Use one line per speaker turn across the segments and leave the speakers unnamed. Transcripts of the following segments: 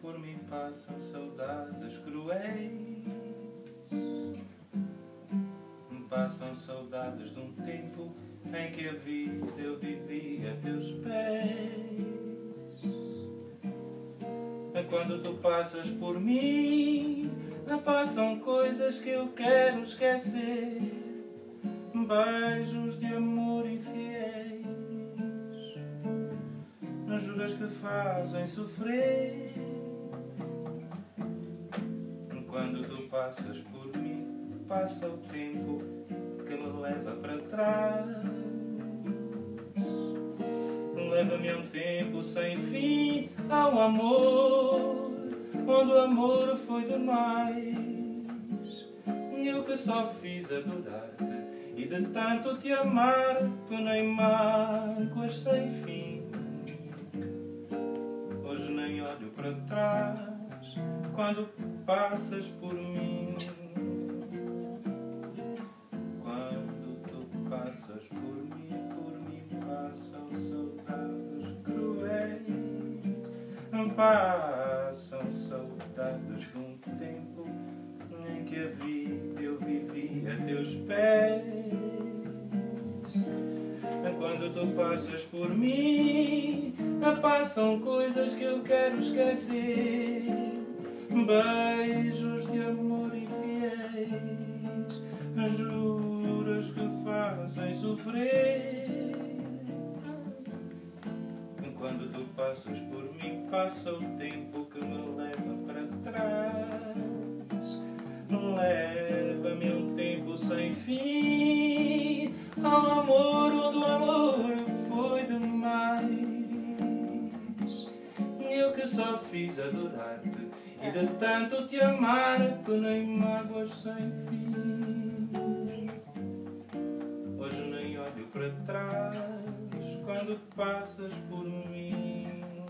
por mim passam saudades cruéis. Passam saudades de um tempo em que a vida eu vivia a teus pés. Quando tu passas por mim, passam coisas que eu quero esquecer. Beijos de amor infiéis, juras que fazem sofrer. Quando tu passas por mim, passa o tempo que me leva para trás. Leva-me a um tempo sem fim, ao amor, onde o amor foi demais. Eu que só fiz adorar-te e de tanto te amar, penei mágoas sem fim. Hoje nem olho para trás quando passas por mim. Quando tu passas por mim passam saudades cruéis. Passam saudades de um tempo em que a vida eu vivia a teus pés. Quando tu passas por mim, passam coisas que eu quero esquecer. Beijos de amor infiéis, juras que fazem sofrer. Quando tu passas por mim, passa o tempo que me leva para trás. Leva-me a um tempo sem fim, ao amor onde o amor foi demais. Eu que só fiz adorar-te e de tanto te amar, penei mágoas sem fim. Hoje nem olho para trás quando passas por mim.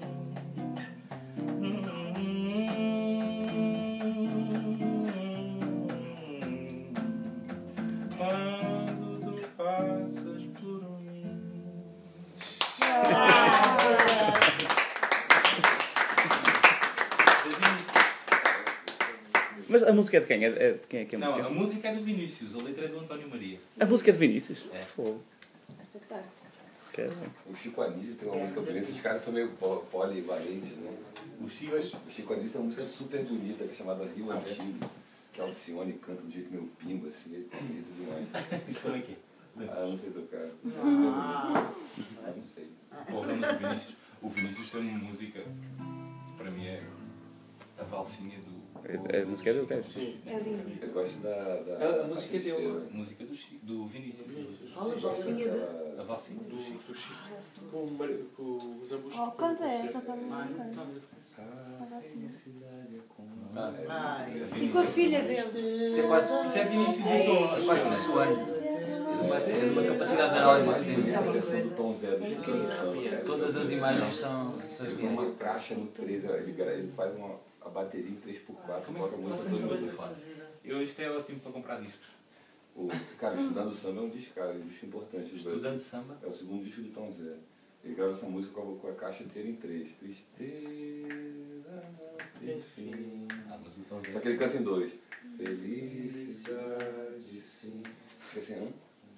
Quando tu passas por mim.
Mas a música é de quem? É de quem é que é a
Não,
música?
a música é do Vinícius, a letra é do António Maria.
A música é de Vinícius?
É.
Fogo.
O Chico Anísio tem uma música bonita, esses caras são meio polivalentes, né? O Chico Anísio tem uma música super bonita, que é chamada Rio Antigo, que a Alcione canta do jeito meu pimba, assim, é bonito demais.
Como é que é?
Ah, não sei tocar. Não sei.
Porra, mas o Vinícius tem uma música, para mim é a valsinha do...
A música é do quê?
Sim.
É lindo.
Eu gosto da
A música é dele.
A música do Vinícius.
Olha, a valsinha de...
A valsinha do Chico.
Do Chico. Com os ambos.
Oh, canta essa para mim. E com a filha dele.
Isso é quase.
Isso é Vinícius e
Isso é quase
Tom.
pessoal. Tem uma capacidade de análise.
do Tom Zé do Chico Anísio.
Todas as imagens são.
Tem uma caixa no 3, ele faz a bateria em 3x4, coloca a música todo no telefone.
Isto é ótimo para comprar discos.
Cara, Estudando Samba é um disco, cara, um disco importante.
Estudando Samba?
É o segundo disco do Tom Zé. Ele grava essa música com a caixa inteira em 3. Tristeza, enfim.
Mas o Tom Zé...
Só que ele canta em 2. Felicidade, sim. Fica assim, hã?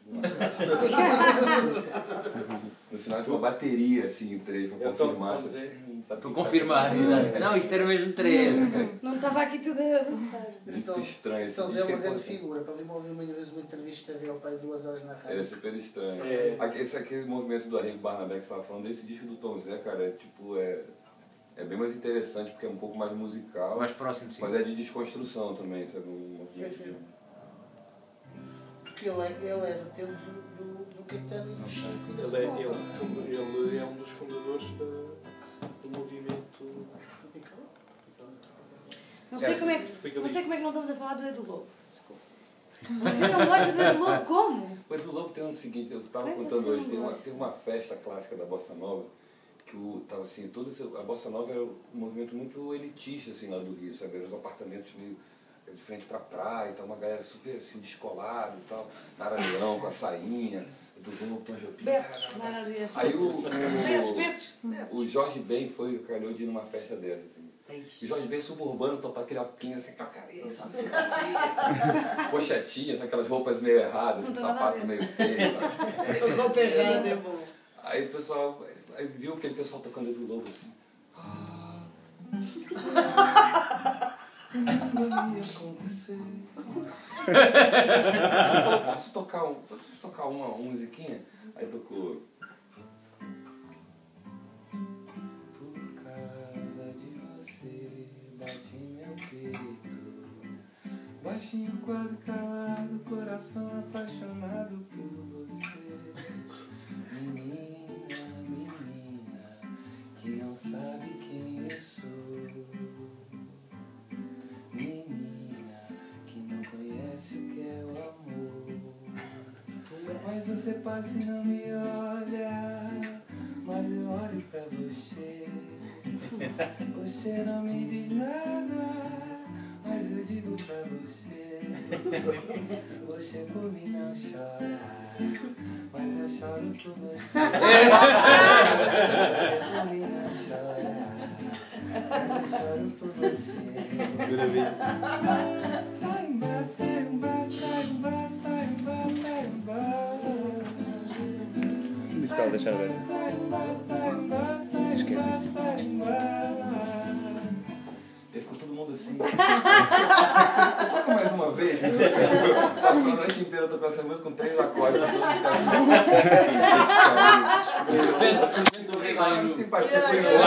No final tem uma bateria assim em 3 para confirmar.
Para confirmar, exato. Não, isto era mesmo 3.
Não estava aqui tudo a dançar.
Muito estranho.
Então é uma grande figura. Para vir ouvir uma vez uma entrevista dele ao pai de 2 horas na rádio.
Ele é super estranho. Esse aquele movimento do Arrigo Barnabé que você estava falando, desse disco do Tom Zé, cara, é bem mais interessante porque é um pouco mais musical.
Mais próximo, sim.
Mas é de desconstrução também, sabe? Um movimento de...
Porque ele é do tempo do Caetano e do Chico e da
Ele
Simone.
é um dos fundadores do movimento.
Não sei como é que não estamos a falar do Edu Lobo. Você não gosta do Edu Lobo? Como?
O Edu Lobo tem o seguinte, eu estava contando hoje, teve uma festa clássica da Bossa Nova, que tava assim, a Bossa Nova era um movimento muito elitista assim, lá do Rio, sabe? Eram os apartamentos meio de frente pra praia, então uma galera super assim, descolada e tal, Nara Leão com a sainha, do Lobo, Tom Jobim. Aí o Jorge Ben calhou de ir numa festa dessa, assim. E Jorge Ben suburbano, topar aquele óculos assim, com a carinha, sabe? Simpatia. Pochetinha, aquelas roupas meio erradas, um sapato meio feio.
Roupa errada é bom.
Aí o pessoal aí viu aquele pessoal tocando Edu Lobo assim. Nada me aconteceu. Ele falou, posso tocar uma musiquinha? Aí tocou. Por causa de você, bate meu peito. Baixinho, quase calado, coração apaixonado por você. Menina, menina, que não sabe quem eu sou. Menina, que não conhece o que é o amor. Mas você passa e não me olha, mas eu olho pra você. Você não me diz nada, mas eu digo pra você. Você por mim não chora, mas eu choro por você. Você por mim não chora, mas eu choro por você. Saimba, saimba, saimba, saimba, saimba.
Diz para ela deixar ver. Diz que é isso.
Aí ficou todo mundo assim. Toca mais uma vez, meu Deus. Passou a noite inteira tocando essa música com 3 acordes. Simpatia.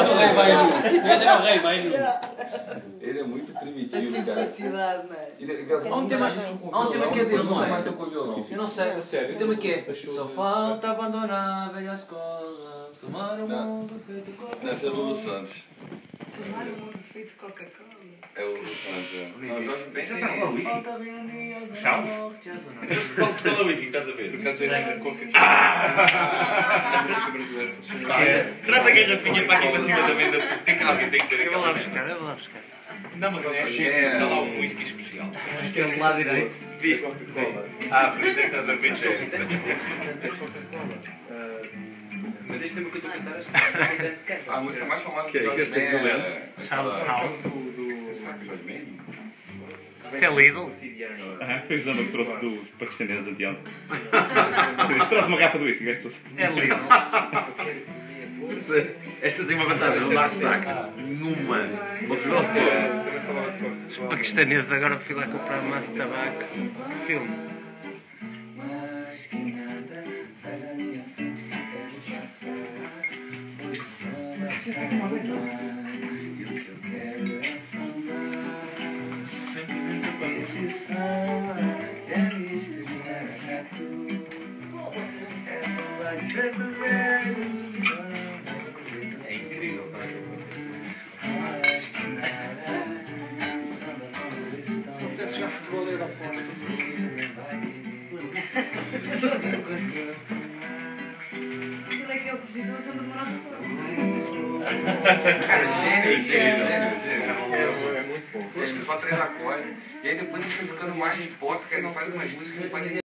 Ele é muito primitivo, cara.
Simplicidade, não é?
Há um tema
que é dele, não é?
Violão.
Eu não sei,
sério.
o tema que é só falta abandonar a velha escola, tomar o mundo feito Coca-Cola.
Essa é o Lulu Santos.
Tomar o mundo feito Coca-Cola.
É o Lulu Santos, é.
Já está com a whisky? Charles? Qual é o whisky que estás a ver?
Por acaso é Coca-Cola. Brasileiro funciona.
Traz a garrafinha para aqui para cima da mesa, porque tem que alguém tem que ter aquela.
Eu vou lá buscar.
Não, mas é está lá um whisky especial.
Aquele do lado direito.
Viste?
Coca-Cola.
Por isso é que estás a pensar.
É Coca-Cola.
Mas este tema que eu estou a cantar acho que é
A música mais famosa
Que é
Jorge
este
Ben
violento.
Charles House.
Você sabe Jorge Ben?
Que é Lidl.
Foi o Zama que trouxe dos paquistaneses anteontem. Trouxe uma garrafa de whisky.
É Lidl.
Esta tem uma vantagem, não dá ressaca. Numa.
Também falava de Coca-Cola.
Os paquistaneses agora fui lá comprar maço de tabaco. Filme.
Mas que nada sai da minha frente, quero passar. O samba está no ar, e o que eu quero é sambar. Esse samba é misto de maracatu. É samba de preto velho, samba de preto.
É incrível, cara.
Mas que nada, samba como estão.
Se eu pudesse jogar futebol, era aposta.
Aquilo é que é o compositor, sempre demora a
Cara, gênio.
É muito bom.
Só 3 acordes. E aí depois ele foi ficando mais pop, que ele faz umas músicas que ele faz